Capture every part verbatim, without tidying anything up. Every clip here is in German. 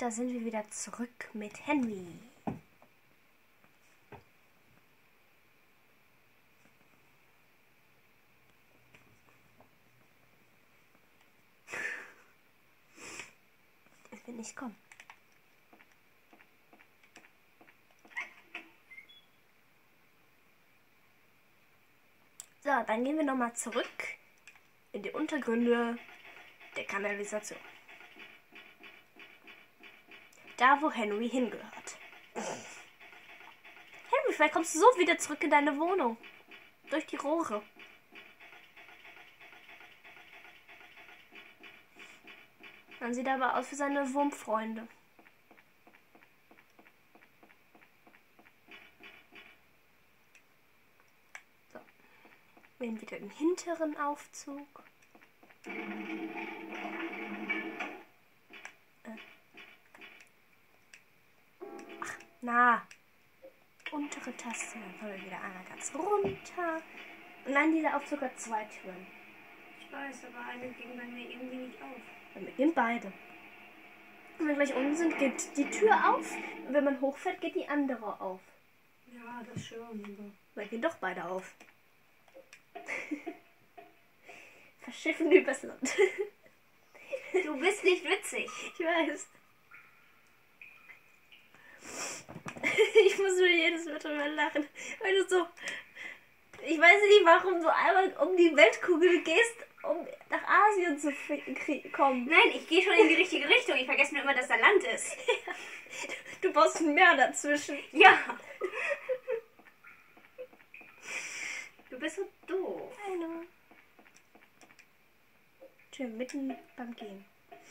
da sind wir wieder zurück mit Henry. Ich will nicht kommen. So, dann gehen wir nochmal zurück in die Untergründe der Kanalisation. Da, wo Henry hingehört. Henry, vielleicht kommst du so wieder zurück in deine Wohnung. Durch die Rohre. Dann sieht er aber aus wie seine Wurmfreunde. So. Wir haben wieder den hinteren Aufzug. Ach, na. Untere Taste. Dann kommen wir wieder einmal ganz runter. Und dann dieser Aufzug hat zwei Türen. Ich weiß, aber eine ging bei mir irgendwie nicht auf. Dann beginnen beide. Wenn wir gleich unten sind, geht die Tür auf. Und wenn man hochfährt, geht die andere auf. Ja, das schon. Aber Dann gehen doch beide auf. Verschiffen übers Land. du bist nicht witzig. Ich weiß. Ich muss nur jedes Mal drüber lachen. Weil du so... Ich weiß nicht, warum du einmal um die Weltkugel gehst, um nach Asien zu kommen. Nein, ich gehe schon in die richtige Richtung. Ich vergesse nur immer, dass da Land ist. Ja. Du brauchst ein Meer dazwischen. Ja. Du bist so doof. Hallo. Schön mitten beim Gehen.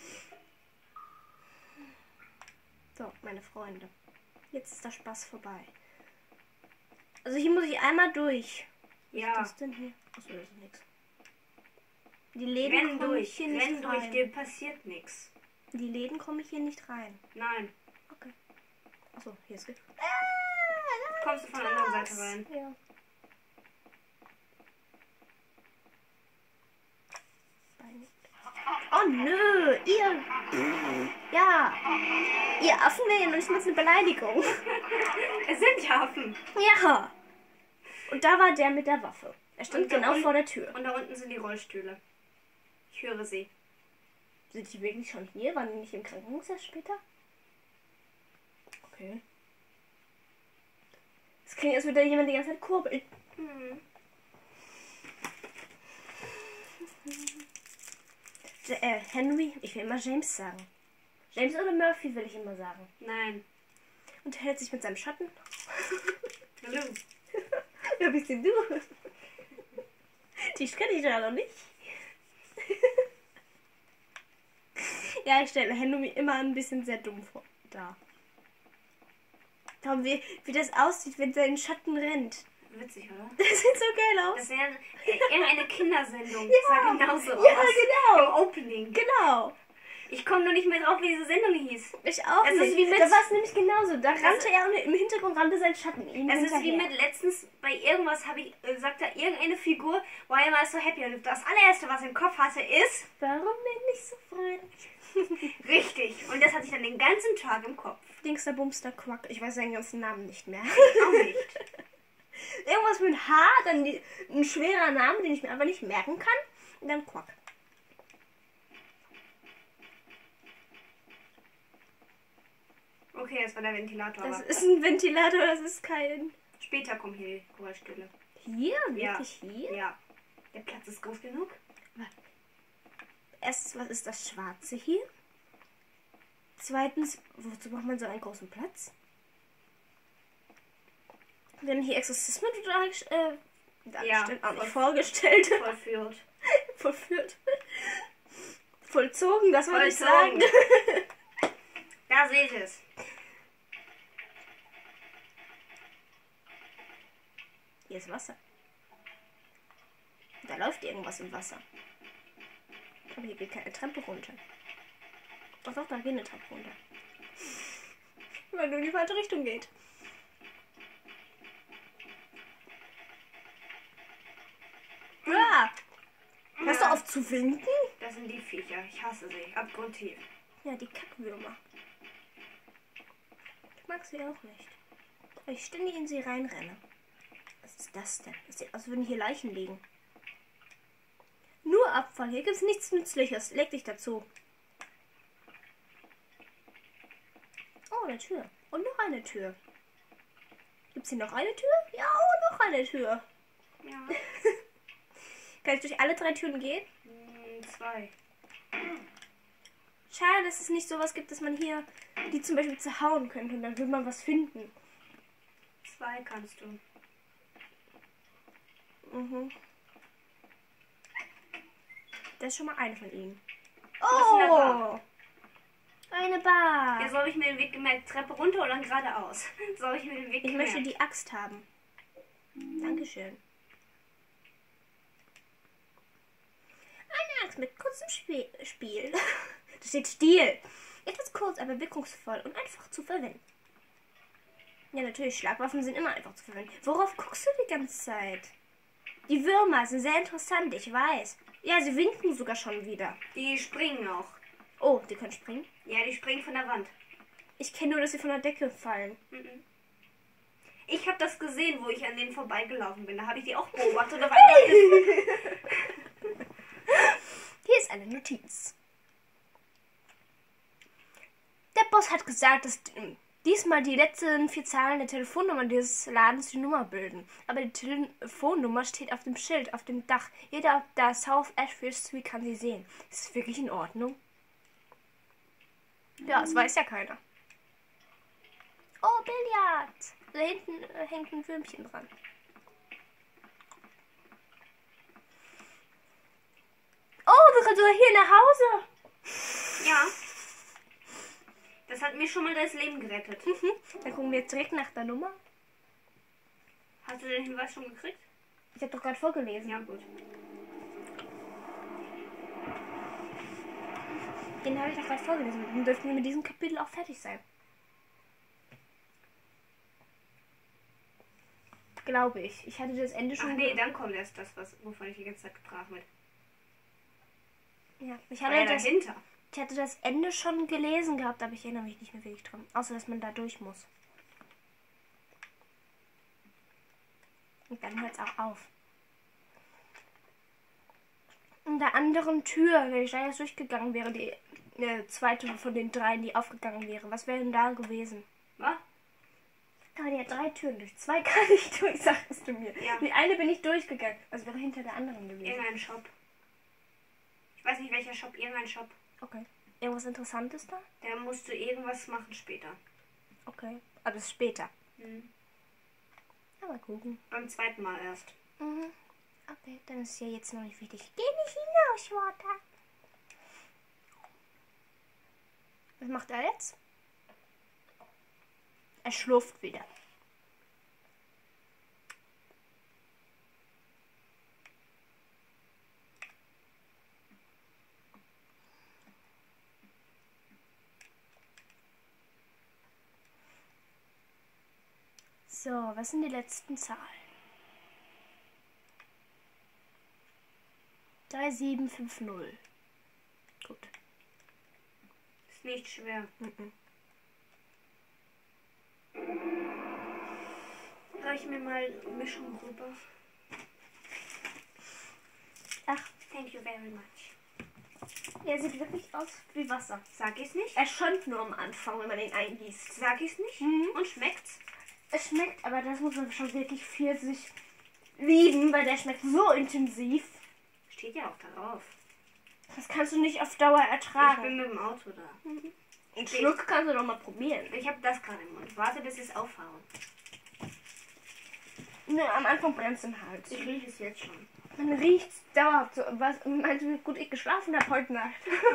So, meine Freunde. Jetzt ist der Spaß vorbei. Also hier muss ich einmal durch. Ja. Was ist denn hier? Achso, das ist nichts. Die Läden Renn komme ich durch. hier nicht Renn durch. rein. Dir passiert nichts. Die Läden komme ich hier nicht rein. Nein. Okay. Achso, hier ist geht. Kommst du von der anderen Seite rein? Ja. Oh nö, ihr. Ja. Ihr Affen wäre ja noch nicht mal eine Beleidigung. Es sind ja Affen. Ja. Und da war der mit der Waffe. Er stand Und da genau unten- vor der Tür. Und da unten sind die Rollstühle. Ich höre sie. Sind die wirklich schon hier? Waren die nicht im Krankenhaus erst später? Okay. Es klingt, als würde da jemand die ganze Zeit kurbeln. Hm. Äh, Henry, ich will immer James sagen. James oder Murphy will ich immer sagen. Nein. Und er hält sich mit seinem Schatten. Hallo. Ja, bist denn du? Die kenne ich ja noch nicht. Ja, ich stelle Henry immer ein bisschen sehr dumm vor. Da. Schauen wir, wie das aussieht, wenn sein Schatten rennt. Witzig, oder? Das sieht so geil aus. Das wäre irgendeine Kindersendung. Ja. Sah genauso Ja, aus. genau. Im Opening. Genau. Ich komme nur nicht mehr drauf, wie diese Sendung hieß. Ich auch Es nicht. ist wie mit- da war es nämlich genauso. Da rannte er und im Hintergrund rannte sein Schatten ihm Es ist wie hinterher. mit letztens bei irgendwas, habe ich, äh, sagt da irgendeine Figur, war er mal so happy. Und das allererste, was er im Kopf hatte, ist Warum bin ich so fröhlich? richtig. Und das hatte ich dann den ganzen Tag im Kopf. Dingster, Bumster, Quack. Ich weiß seinen ganzen Namen nicht mehr. Auch nicht. Irgendwas mit H, dann die, ein schwerer Name, den ich mir aber nicht merken kann. Und dann Quack. Okay, das war der Ventilator. Das aber ist ein Ventilator, das ist kein... später kommen hier die Geräuschstille. Hier? Ja. Wirklich hier? Ja. Der Platz ist groß genug. Erstens, was ist das Schwarze hier? Zweitens, wozu braucht man so einen großen Platz? Werden hier Exorzismen dargestellt? Äh, dargestellt, auch nicht vorgestellt. Vollführt. Vollführt. Vollzogen, das wollte ich Vollzogen. sagen. Da seht ihr es. Hier ist Wasser. Da läuft irgendwas im Wasser. Aber hier geht keine Treppe runter. Doch, doch, da geht eine Treppe runter. Weil nur in die falsche Richtung geht. Ja! Hörst du auf zu winken? Das sind die Viecher. Ich hasse sie. Abgrundtief. Ja, die Kackwürmer. mag sie auch nicht. Weil ich ständig in sie reinrenne. Was ist das denn? Das sieht aus, als würden hier Leichen liegen. Nur Abfall. Hier gibt es nichts Nützliches. Leg dich dazu. Oh, eine Tür. Und noch eine Tür. Gibt es hier noch eine Tür? Ja, oh, noch eine Tür. Ja. Kann ich durch alle drei Türen gehen? Hm, zwei. Schade, dass es nicht sowas gibt, dass man hier die zum Beispiel zerhauen könnte und dann würde man was finden. Zwei kannst du. Mhm. Das ist schon mal eine von ihnen. Was ist in der Oh! Bar? Eine Bar. Ja, so habe ich mir den Weg gemerkt. Treppe runter und dann geradeaus. So habe ich mir den Weg Ich gemerkt. möchte die Axt haben. Dankeschön. Eine Axt mit kurzem Spiel. Spiel. Da steht Stiel. Etwas kurz, aber wirkungsvoll und einfach zu verwenden. Ja, natürlich, Schlagwaffen sind immer einfach zu verwenden. Worauf guckst du die ganze Zeit? Die Würmer sind sehr interessant, ich weiß. Ja, sie winken sogar schon wieder. Die springen auch. Oh, die können springen. Ja, die springen von der Wand. Ich kenne nur, dass sie von der Decke fallen. Mhm. Ich habe das gesehen, wo ich an denen vorbeigelaufen bin. Da habe ich die auch beobachtet. Und auf einmal Hier ist eine Notiz. Der Boss hat gesagt, dass ähm, diesmal die letzten vier Zahlen der Telefonnummer dieses Ladens die Nummer bilden. Aber die Telefonnummer steht auf dem Schild, auf dem Dach. Jeder auf der South Ashfield Street kann sie sehen. Ist es wirklich in Ordnung? Ja, das weiß ja keiner. Oh, Billard. Da hinten äh, hängt ein Würmchen dran. Oh, wir können sogar hier nach Hause. Ja. Das hat mir schon mal das Leben gerettet. Mhm. Dann gucken wir jetzt direkt nach der Nummer. Hast du den Hinweis schon gekriegt? Ich habe doch gerade vorgelesen. Ja, gut. Den habe ich doch gerade vorgelesen. Dann dürfen wir mit diesem Kapitel auch fertig sein. Glaube ich. Ich hatte das Ende schon. Ach nee, dann kommt erst das, was, wovon ich die ganze Zeit gebrach mit. Ja, ich War hatte, ja das, dahinter. ich hatte das Ende schon gelesen gehabt, aber ich erinnere mich nicht mehr wirklich dran. Außer, dass man da durch muss. Und dann hört es auch auf. In der anderen Tür, wenn ich da jetzt durchgegangen wäre, die äh, zweite von den dreien, die aufgegangen wäre, was wäre denn da gewesen? Was? Aber die hat drei Türen durch. Zwei kann ich durch, sagst du mir. Ja. Die eine bin ich durchgegangen. Was wäre hinter der anderen gewesen? Irgendein Shop. Ich weiß nicht welcher Shop, irgendein Shop. Okay. Irgendwas Interessantes da? Da musst du irgendwas machen später. Okay. Aber das ist später. Mhm. Ja, mal gucken. Beim zweiten Mal erst. Mhm. Okay, dann ist ja jetzt noch nicht wichtig. Geh nicht hinaus, Water. Was macht er jetzt? Er schlurft wieder. So, was sind die letzten Zahlen? drei sieben fünf null. Gut. Ist nicht schwer. Mhm. Soll ich mir mal Mischung rüber? Ach, Thank you very much. er sieht wirklich aus wie Wasser. Sag ich's nicht? Er schäumt nur am Anfang, wenn man ihn eingießt. Sag ich's nicht? Mhm. Und schmeckt's? Es schmeckt, aber das muss man schon wirklich viel sich lieben, weil der schmeckt so intensiv. Steht ja auch darauf. Das kannst du nicht auf Dauer Ich ertragen. bin mit dem Auto da. Einen Schluck kannst du doch mal probieren. Ich habe das gerade im Mund. Warte, bis ich es aufhaue. Ne, am Anfang brennt es im Hals. Ich rieche es jetzt schon. Man riecht dauerhaft so. Was meinst du, wie gut ich geschlafen habe heute Nacht?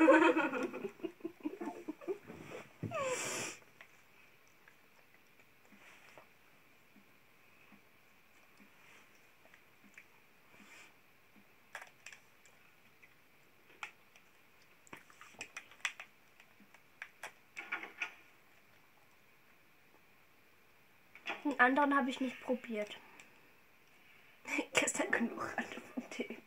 Den anderen habe ich nicht probiert. Gestern genug hatte von dem.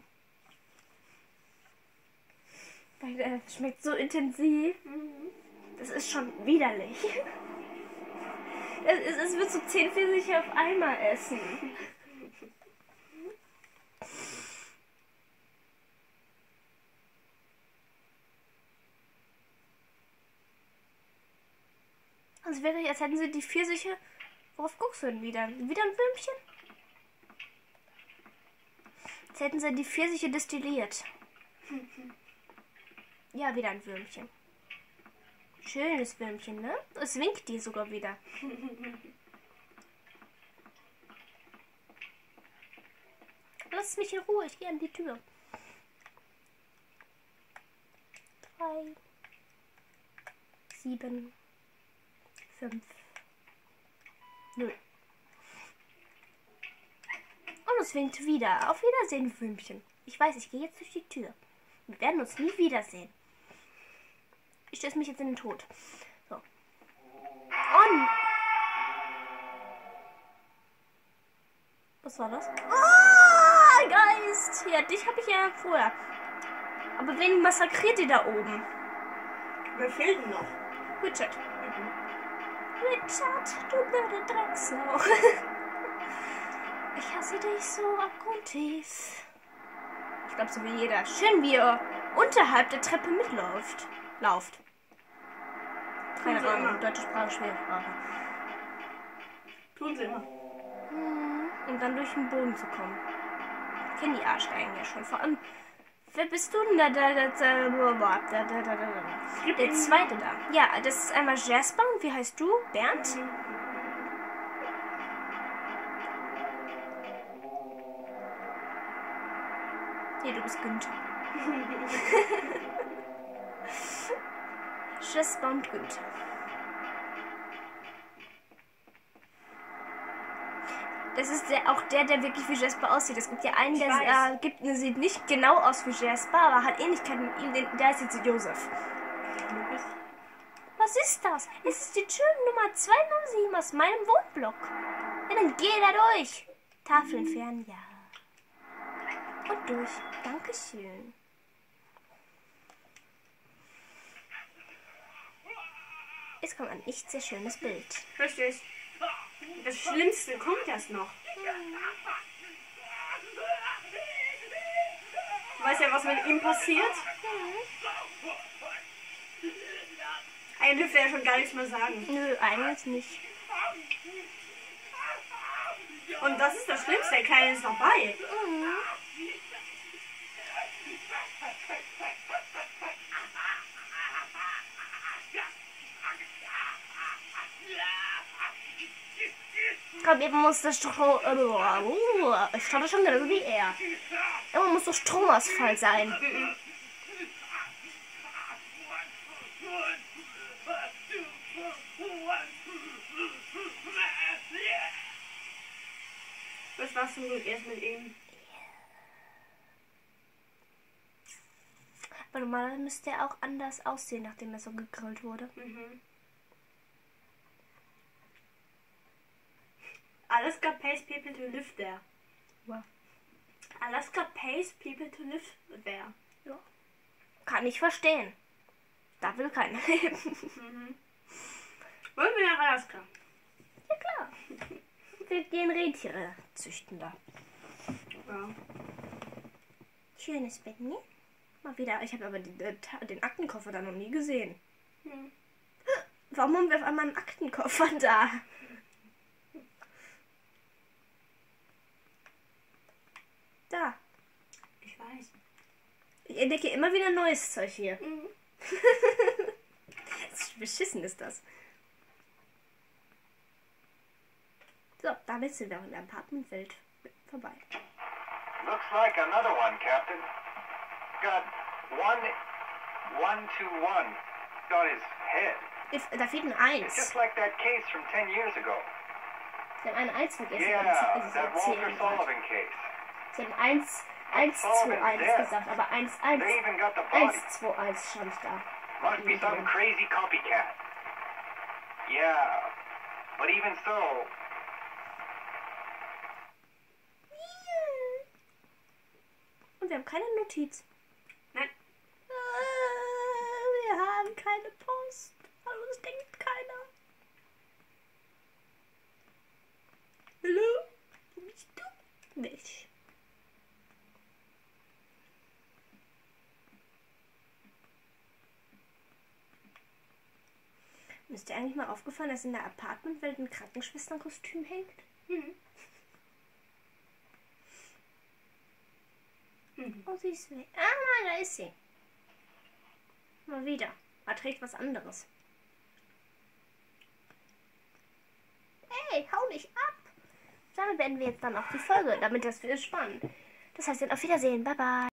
Weil der schmeckt so intensiv. Das ist schon widerlich. Es, es wird so zehn Pfirsiche auf einmal essen. Also wirklich, als hätten sie die Pfirsiche. Worauf guckst du denn wieder? Wieder ein Würmchen? Als hätten sie die Pfirsiche destilliert. Ja, wieder ein Würmchen. Schönes Würmchen, ne? Es winkt dir sogar wieder. Lass mich in Ruhe, ich gehe an die Tür. Drei. Sieben. Fünf. Null. Und es winkt wieder. Auf Wiedersehen, Würmchen. Ich weiß, ich gehe jetzt durch die Tür. Wir werden uns nie wiedersehen. Ich stürze mich jetzt in den Tod. So. On! Was war das? Oh, Geist! Ja, dich habe ich ja vorher. Aber wen massakriert ihr da oben? Wer fehlt denn noch? Richard. Mhm. Richard, du blöde Drecksau. Ich hasse dich so abgrundtief. Ich glaube, so wie jeder. Schön, wie ihr unterhalb der Treppe mitläuft. Lauft. Keine Tun sie Ahnung, immer. deutsche Sprache, schwere Sprache. Tun sie immer. Um dann durch den Boden zu kommen. Ich kenne die Arschgeigen ja schon. Vor allem, wer bist du denn da? Da, da, da, da, da, da, da, da. Der zweite da. Ja, das ist einmal Jasper. Und wie heißt du? Bernd? Nee, du bist Günther. Jasper und Günther. Das ist der, auch der, der wirklich wie Jasper aussieht. Es gibt ja einen, Ich der weiß. äh, gibt, sieht nicht genau aus wie Jasper, aber hat Ähnlichkeit mit ihm. Den, der ist jetzt Josef. Was ist das? Es ist die Tür Nummer zweihundertsieben aus meinem Wohnblock. Ja, dann geh da durch. Tafel entfernen, ja. Und durch. Dankeschön. Jetzt kommt ein nicht sehr schönes Bild. Richtig. Das Schlimmste kommt erst noch. Du weißt ja, was mit ihm passiert? Eigentlich dürfte er schon gar nichts mehr sagen. Nö, eigentlich nicht. Und das ist das Schlimmste, der Kleine ist dabei. Mhm. Komm, eben muss das Strom. Äh, ich stand schon genauso wie er. Immer muss doch Stromausfall sein. Das war's zum Glück erst mit ihm. Aber normalerweise müsste er auch anders aussehen, nachdem er so gegrillt wurde. Mhm. Alaska pays people to live there. Wow. Alaska pays people to live there. Ja. Kann ich verstehen. Da will keiner leben. Mhm. Wollen wir nach Alaska? Ja klar. Wir gehen Rentiere züchten da. Ja. Schönes Bett, ne? Mal wieder. Ich habe aber den, den Aktenkoffer da noch nie gesehen. Hm. Warum haben wir auf einmal einen Aktenkoffer da? Da. Ich weiß. Ich entdecke immer wieder neues Zeug hier. Mhm. Beschissen ist das. So, damit sind wir auch in der Apartmentwelt vorbei. Looks like another one, Captain. Got one, one to one. Got his head. If- Da fehlt ein Eins. Just like that case from ten years ago. Sie haben ein Eins vergessen. Yeah, aber das ist that Walter erzählen. Sullivan case. Sie haben eins, eins, zwei, eins gesagt, aber eins, eins, They even got the body. eins, zwei, eins stand da. Must be some crazy copycat. Yeah, but even so, Und wir haben keine Notiz. Nein. Äh, wir haben keine Post. Hallo, das denkt keiner. Ist dir eigentlich mal aufgefallen, dass in der Apartmentwelt ein Krankenschwesternkostüm hängt? Mhm. Mhm. Oh, sie ist weg. Ah, da ist sie. Mal wieder. Er trägt was anderes. Hey, hau nicht ab! Damit beenden wir jetzt dann auch die Folge, damit das wird spannend. Das heißt, dann auf Wiedersehen. Bye, bye.